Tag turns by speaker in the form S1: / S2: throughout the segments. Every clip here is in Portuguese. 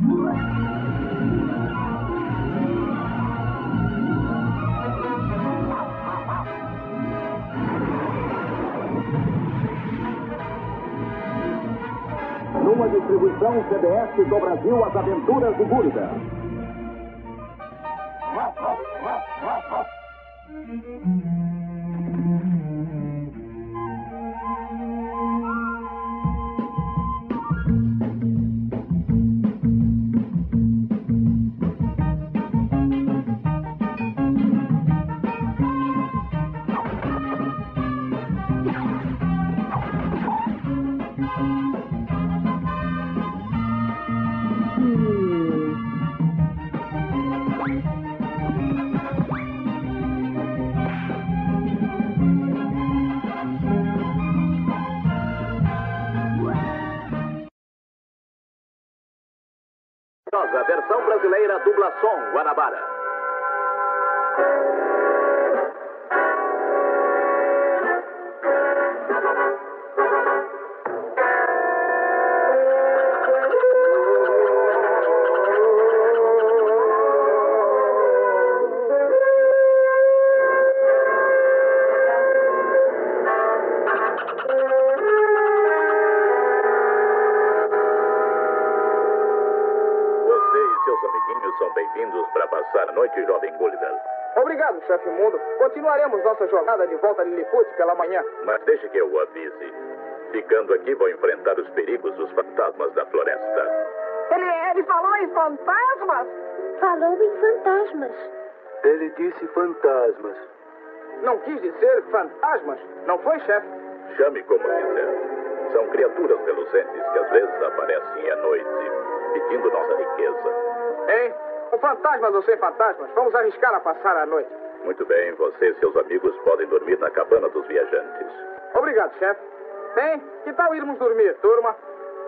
S1: Numa distribuição CBS do Brasil, As Aventuras de Gulliver. Versão brasileira, Dublação Guanabara.
S2: São bem-vindos para passar a noite, jovem Gulliver.
S3: Obrigado, chefe Mundo. Continuaremos nossa jornada de volta a Lilliput pela manhã.
S2: Mas deixe que eu o avise. Ficando aqui, vou enfrentar os perigos dos fantasmas da floresta.
S4: Ele falou em fantasmas?
S5: Falou em fantasmas.
S6: Ele disse fantasmas.
S3: Não quis dizer fantasmas, não foi, chefe?
S2: Chame como quiser. São criaturas reluzentes que às vezes aparecem à noite, pedindo nossa riqueza.
S3: Hein? Com fantasmas ou sem fantasmas, vamos arriscar a passar a noite.
S2: Muito bem, você e seus amigos podem dormir na cabana dos viajantes.
S3: Obrigado, chefe. Hein? Que tal irmos dormir, turma?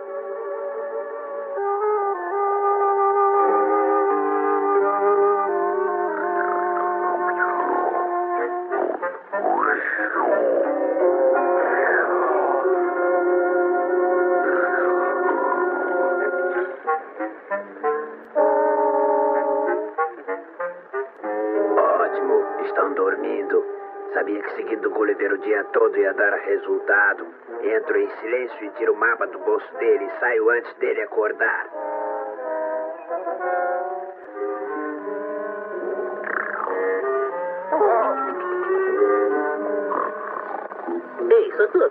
S6: Estão dormindo. Sabia que seguindo o Gulliver o dia todo ia dar resultado. Entro em silêncio e tiro o mapa do bolso dele e saio antes dele acordar.
S7: Ei, Sotudo.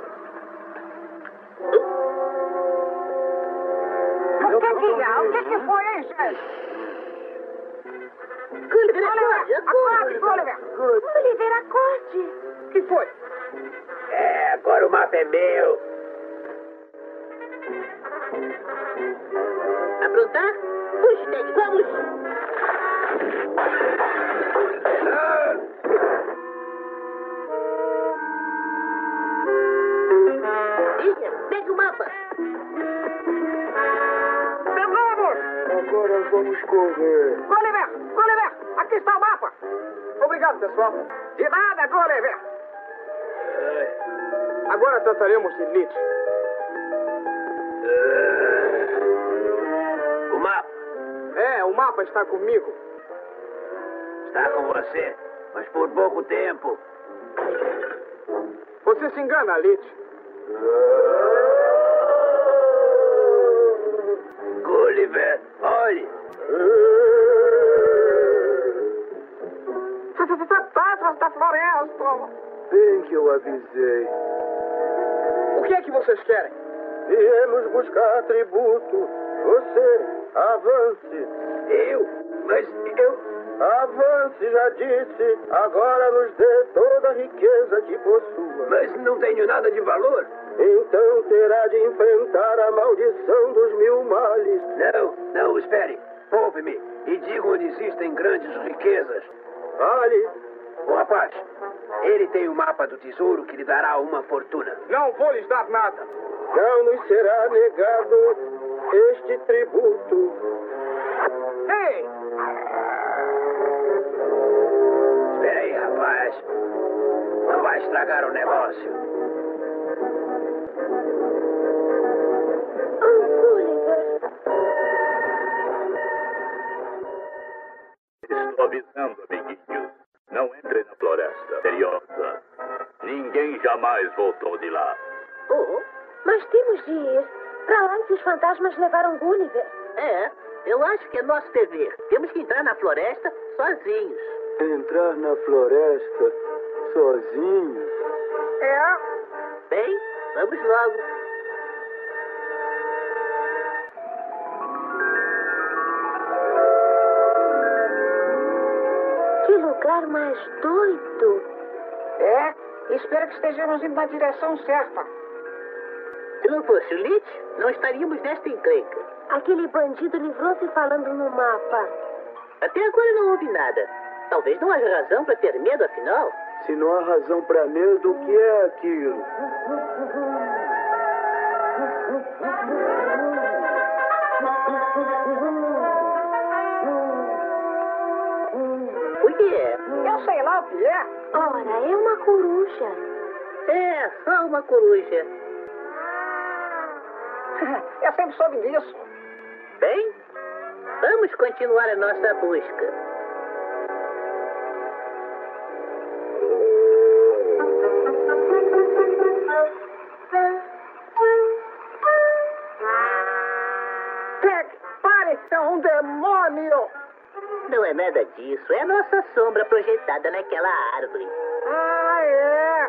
S4: O que foi, hein, gente?
S7: Gulliver, acorde, acorde.
S4: Gulliver!
S5: Gulliver, acorde!
S3: O que foi?
S6: Agora o mapa é meu.
S7: Aprontar? Puxa, Ted, vamos! Ian, pega o mapa!
S6: Agora vamos correr.
S4: Gulliver! Aqui está o mapa!
S3: Obrigado, pessoal.
S4: De nada, Gulliver!
S3: Agora trataremos de Nietzsche.
S6: O mapa
S3: O mapa está comigo.
S6: está com você, mas por pouco tempo.
S3: Você se engana, Nietzsche.
S6: Gulliver, olhe.
S4: Fantasmas da floresta!
S6: Bem que eu avisei.
S3: O que é que vocês querem?
S6: Viemos buscar tributo. Você, avance. Mas eu... Avance, já disse. Agora nos dê toda a riqueza que possua. Mas não tenho nada de valor. Então terá de enfrentar a maldição dos 1000 males. Não, espere. Poupe-me e diga onde existem grandes riquezas. Vale. O rapaz, ele tem o mapa do tesouro que lhe dará uma fortuna.
S3: Não vou lhes dar nada.
S6: Não nos será negado este tributo.
S3: Ei!
S6: Espera aí, rapaz. Não vai estragar o negócio.
S5: Oh, Gulliver!
S2: Avisando, amiguinhos. Não entrem na floresta. Seriosa. Ninguém jamais voltou de lá.
S7: Oh,
S5: Mas temos de ir. Pra onde os fantasmas levaram Gulliver?
S7: é. Eu acho que é nosso dever. Temos que entrar na floresta sozinhos.
S6: Entrar na floresta sozinho?
S4: É?
S7: Bem, vamos logo.
S5: Que lugar mais doido.
S4: É? Espero que estejamos indo na direção certa.
S7: Se não fosse o Lich, não estaríamos nesta encrenca.
S5: Aquele bandido livrou-se falando no mapa.
S7: Até agora não houve nada. Talvez não haja razão para ter medo, afinal.
S6: Se não há razão para medo, o que é aquilo?
S7: O que é?
S4: Eu sei lá o que é.
S5: Ora, é uma coruja.
S7: É, só uma coruja.
S4: Eu sempre soube disso.
S7: Bem, vamos continuar a nossa busca.
S4: Peg, pare, é um demônio.
S7: Não é nada disso, é a nossa sombra projetada naquela árvore.
S4: Ah, é.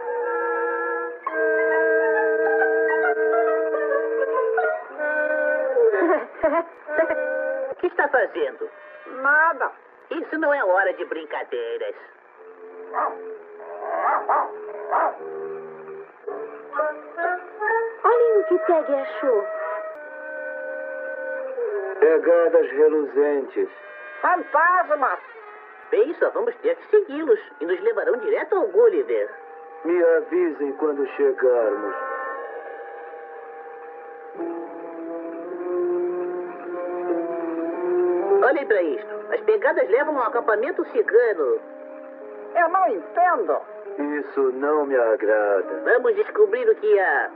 S7: O que está fazendo?
S4: Nada.
S7: Isso não é hora de brincadeiras.
S5: Olhem o que Peggy achou.
S6: Pegadas reluzentes.
S4: Fantasmas.
S7: Bem, só vamos ter que segui-los e nos levarão direto ao Gulliver.
S6: Me avisem quando chegarmos.
S7: Olhem para isto. As pegadas levam ao acampamento cigano.
S4: Eu não entendo.
S6: Isso não me agrada.
S7: Vamos descobrir o que há.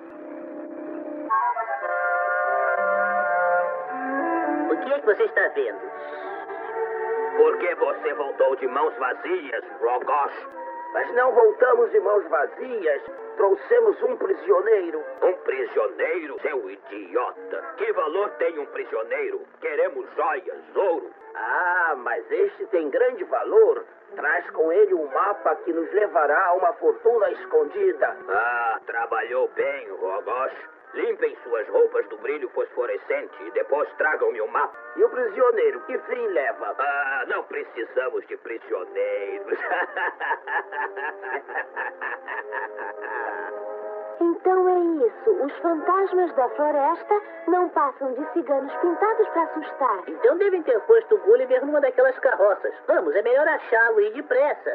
S7: O que é que você está vendo?
S8: Por que você voltou de mãos vazias, Rogosh?
S6: Mas não voltamos de mãos vazias. Trouxemos um prisioneiro.
S8: Um prisioneiro, seu idiota. Que valor tem um prisioneiro? Queremos joias, ouro.
S6: Ah, mas este tem grande valor. Traz com ele um mapa que nos levará a uma fortuna escondida.
S8: Ah, trabalhou bem, Rogosh. Limpem suas roupas do brilho fosforescente e depois tragam-me o mapa.
S6: E o prisioneiro, que fim leva?
S8: Ah, não precisamos de prisioneiros.
S5: Então é isso. Os fantasmas da floresta não passam de ciganos pintados para assustar.
S7: Então devem ter posto o Gulliver numa daquelas carroças. Vamos, é melhor achá-lo e depressa.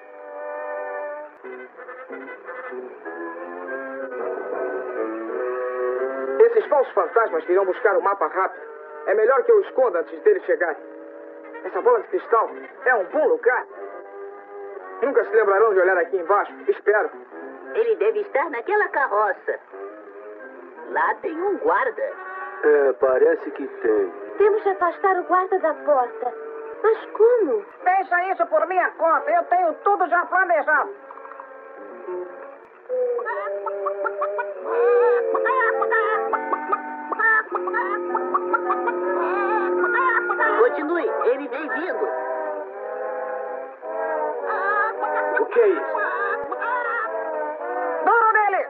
S3: Esses falsos fantasmas virão buscar o mapa rápido. É melhor que eu esconda antes deles chegarem. Essa bola de cristal é um bom lugar. Nunca se lembrarão de olhar aqui embaixo. Espero.
S7: Ele deve estar naquela carroça. Lá tem um guarda.
S6: É, parece que tem.
S5: Temos de afastar o guarda da porta. Mas como?
S4: Deixa isso por minha conta. Eu tenho tudo já planejado.
S7: Continue, ele vem vindo.
S6: O que é isso?
S4: Duro nele.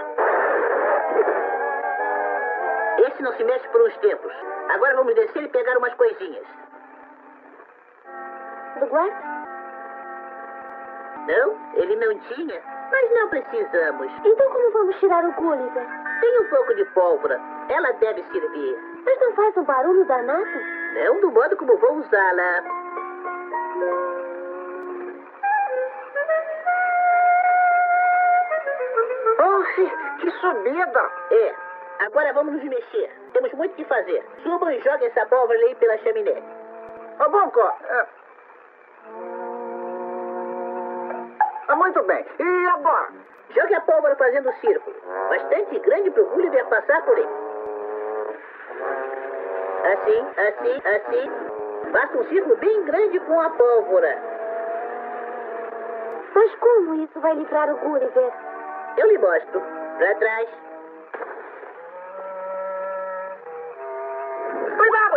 S7: Esse não se mexe por uns tempos. Agora vamos descer e pegar umas coisinhas.
S5: Do guarda?
S7: Não, ele não tinha. Mas não precisamos.
S5: Então como vamos tirar o Gulliver?
S7: Tem um pouco de pólvora. Ela deve servir.
S5: Mas não faz um barulho danado?
S7: Não do modo como vou usá-la.
S4: Oh, que subida.
S7: É. Agora vamos nos mexer. Temos muito o que fazer. Subam e joguem essa pólvora aí pela chaminé.
S4: Bonco. Muito bem. E agora?
S7: Jogue a pólvora fazendo um círculo. Bastante grande para o Gulliver passar por ele. Assim, assim, assim. Faça um círculo bem grande com a pólvora.
S5: Mas como isso vai livrar o Gulliver?
S7: Eu lhe mostro. Pra trás.
S3: Cuidado!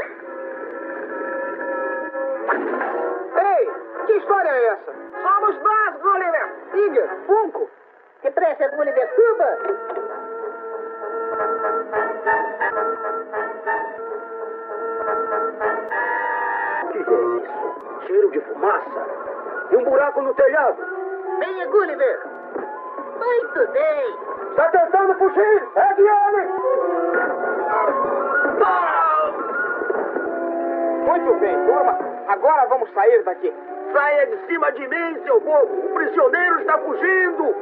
S3: Ei, que história é essa? Somos nós, Gulliver! Igor, Funko!
S7: Depressa, Gulliver, suba!
S6: O que é isso? Cheiro de fumaça? E um buraco no telhado?
S7: Venha, Gulliver! Muito bem!
S6: Está tentando fugir! Pegue ele!
S3: Muito bem, turma. Agora vamos sair daqui.
S6: Saia de cima de mim, seu bobo! O prisioneiro está fugindo!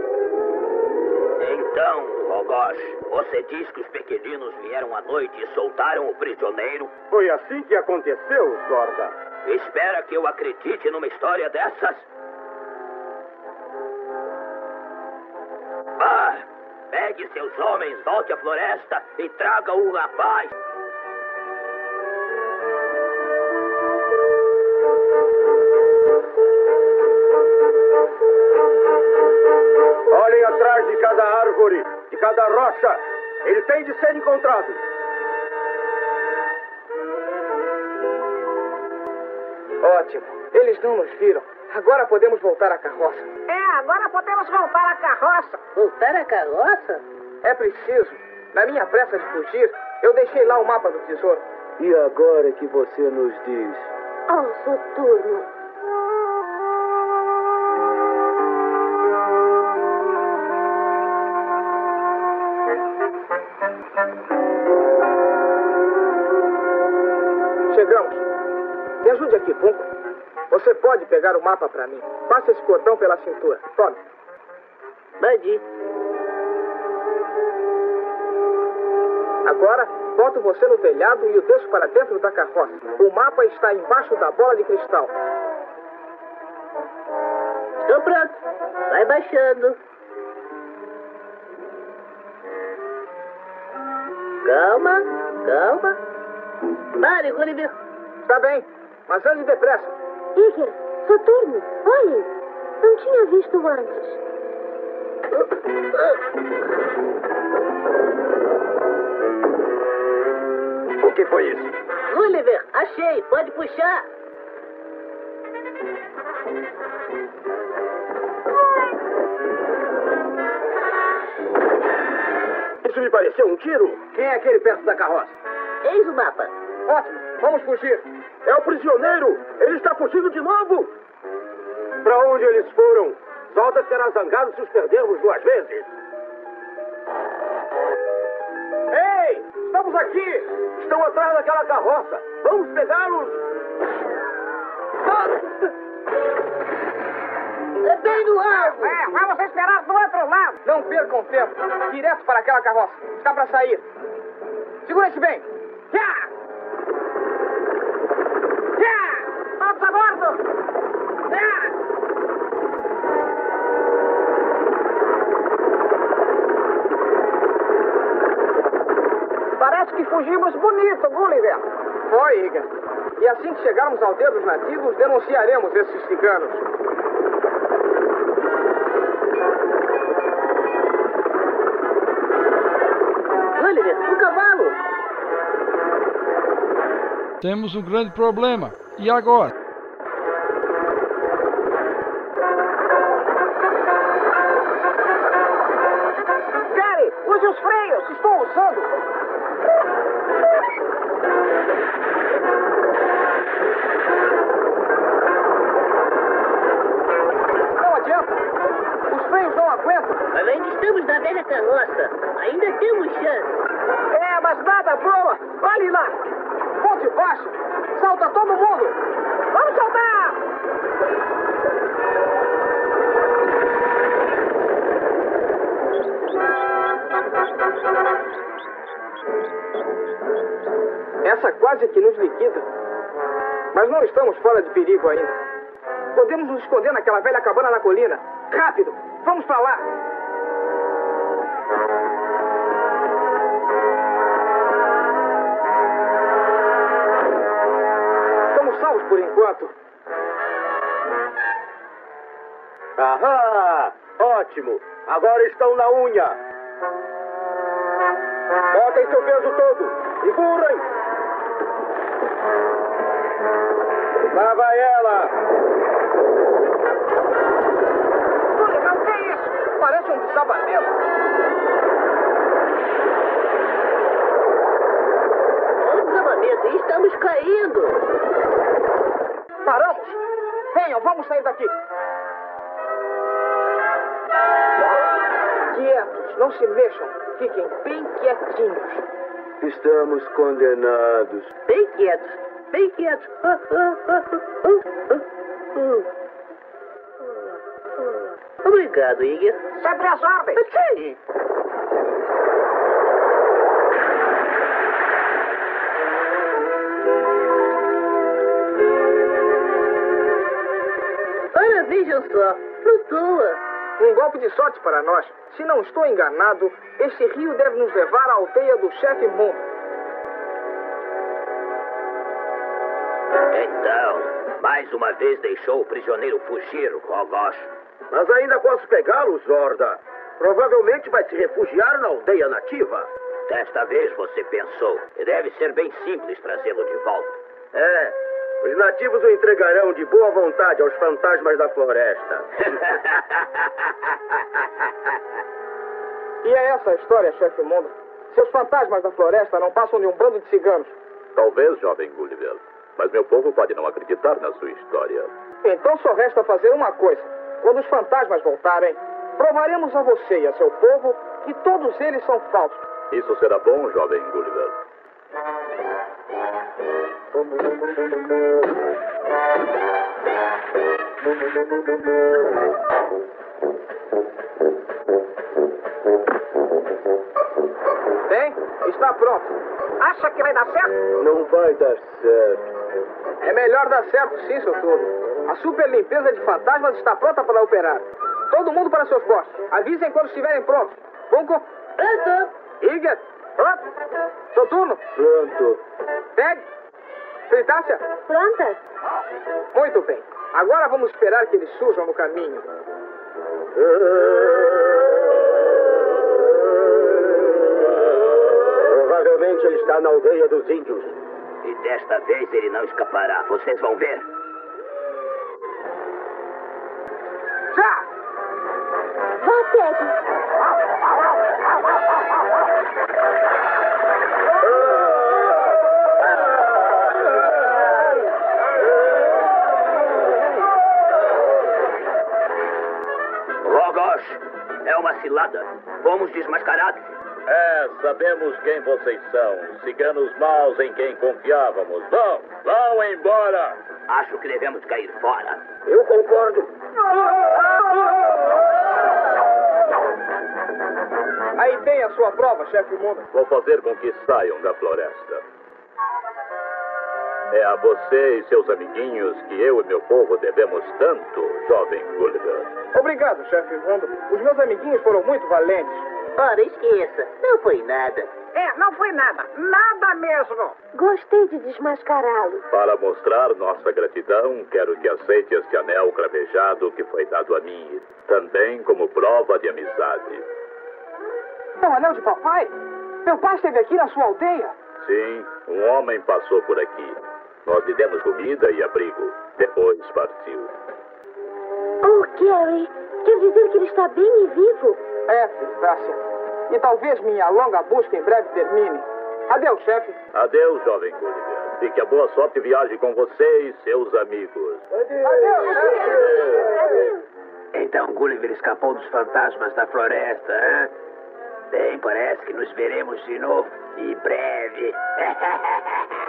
S8: Então, Rogosh, você diz que os pequeninos vieram à noite e soltaram o prisioneiro?
S6: Foi assim que aconteceu, Zorda.
S8: Espera que eu acredite numa história dessas? Vá! Pegue seus homens, volte à floresta e traga o rapaz.
S6: Olhem atrás de cada árvore, de cada rocha. Ele tem de ser encontrado.
S3: Ótimo. Eles não nos viram. Agora podemos voltar à carroça.
S4: É, agora podemos voltar à carroça.
S7: Voltar à carroça?
S3: É preciso. Na minha pressa de fugir, eu deixei lá o mapa do tesouro.
S6: E agora que você nos diz?
S5: Oh, Soturno.
S3: Chegamos. Me ajude aqui, Funko. Você pode pegar o mapa para mim. Passe esse cordão pela cintura. Tome.
S7: Bandi.
S3: Agora, boto você no telhado e o deixo para dentro da carroça. O mapa está embaixo da bola de cristal.
S7: Estou pronto. Vai baixando. Calma, calma. Pare, Gulliver.
S3: Está bem, mas ande depressa.
S5: Igor, Soturno, olhem. Não tinha visto antes.
S2: O que foi isso?
S7: Gulliver, achei. Pode puxar.
S6: Isso me pareceu um tiro. Quem é aquele perto da carroça?
S7: Eis o mapa.
S3: Ótimo, vamos fugir.
S6: É o prisioneiro! Ele está fugindo de novo! Para onde eles foram? Zolda será zangado se os perdermos 2 vezes. Ei! Estamos aqui! Estão atrás daquela carroça! Vamos pegá-los!
S7: É bem no alvo.
S4: É, vamos esperar do outro lado.
S3: Não percam tempo. Direto para aquela carroça. Está para sair. Segura-se bem. Já! Já!
S4: Todos a bordo.
S3: Já!
S4: Parece que fugimos bonito, Gulliver.
S3: Foi, Igor. E assim que chegarmos ao dedo dos nativos, denunciaremos esses ciganos.
S7: Gulliver, um cavalo.
S9: Temos um grande problema. E agora?
S4: Gary, use os freios.
S3: Estou usando. Não adianta. Os freios não aguentam.
S7: Mas ainda estamos na velha carroça. Ainda temos chance.
S3: É, mas nada boa. Olhe lá. Ponte baixa. Salta todo mundo. Vamos saltar. Essa quase que nos liquida. Mas não estamos fora de perigo ainda. Podemos nos esconder naquela velha cabana na colina. Rápido! Vamos pra lá! fato.
S6: Ahá! Ótimo! Agora estão na unha! Botem seu peso todo! Empurrem! Lá vai ela!
S3: Olha, o que é isso? Parece um desabamento.
S7: Olha o desabamento, e estamos caindo!
S3: Paramos! Venham, vamos sair daqui! Quietos, não se mexam. Fiquem bem quietinhos.
S6: Estamos condenados.
S7: Bem quietos, bem quietos. Obrigado, Igor.
S4: Sempre as ordens.
S7: Sim. Olha, vejam só, flutua.
S3: Um golpe de sorte para nós. Se não estou enganado, este rio deve nos levar à aldeia do chefe Mundo.
S8: Então, mais uma vez deixou o prisioneiro fugir, Rogosh.
S6: Mas ainda posso pegá-lo, Zorda. Provavelmente vai se refugiar na aldeia nativa.
S8: Desta vez você pensou. Deve ser bem simples trazê-lo de volta.
S6: É, os nativos o entregarão de boa vontade aos fantasmas da floresta.
S3: E é essa a história, chefe Mundo. Seus fantasmas da floresta não passam de um bando de ciganos.
S2: Talvez, jovem Gulliver. Mas meu povo pode não acreditar na sua história.
S3: Então só resta fazer uma coisa. Quando os fantasmas voltarem, provaremos a você e a seu povo que todos eles são falsos.
S2: Isso será bom, jovem Gulliver.
S3: Bem, está pronto.
S4: Acha que vai dar certo?
S6: Não vai dar certo.
S3: É melhor dar certo sim, seu turno. A super limpeza de fantasmas está pronta para operar. Todo mundo para seus postos. Avisem quando estiverem prontos. Bunko?
S7: Pronto.
S3: Igor? Pronto? Seu turno?
S6: Pronto.
S3: Peg? Fritácia?
S5: Pronta?
S3: Muito bem. Agora vamos esperar que eles surjam no caminho.
S6: Provavelmente ele está na aldeia dos índios.
S8: E desta vez ele não escapará. Vocês vão ver.
S3: Já!
S5: Vá, Peg.
S8: Rogosh, é uma cilada. Fomos desmascarados.
S2: É, sabemos quem vocês são. Ciganos maus em quem confiávamos. Vão embora!
S8: Acho que devemos cair fora.
S6: Eu concordo.
S3: Aí tem a sua prova, chefe Mundo.
S2: Vou fazer com que saiam da floresta. É a você e seus amiguinhos que eu e meu povo devemos tanto, jovem Gulliver.
S3: Obrigado, chefe Mundo. Os meus amiguinhos foram muito valentes.
S7: Ora, esqueça. Não foi nada.
S4: É, não foi nada. Nada mesmo.
S5: Gostei de desmascará-lo.
S2: Para mostrar nossa gratidão, quero que aceite este anel cravejado que foi dado a mim, também como prova de amizade.
S3: É o anel de papai? Meu pai esteve aqui na sua aldeia.
S2: Sim, um homem passou por aqui. Nós lhe demos comida e abrigo. Depois partiu.
S5: Oh, Carrie, quer dizer que ele está bem e vivo?
S3: É, Fritácia. E talvez minha longa busca em breve termine. Adeus, chefe.
S2: Adeus, jovem Gulliver. E que a boa sorte viaje com você e seus amigos.
S3: Adeus, chefe.
S8: Então Gulliver escapou dos fantasmas da floresta, hein? Bem, parece que nos veremos de novo em breve.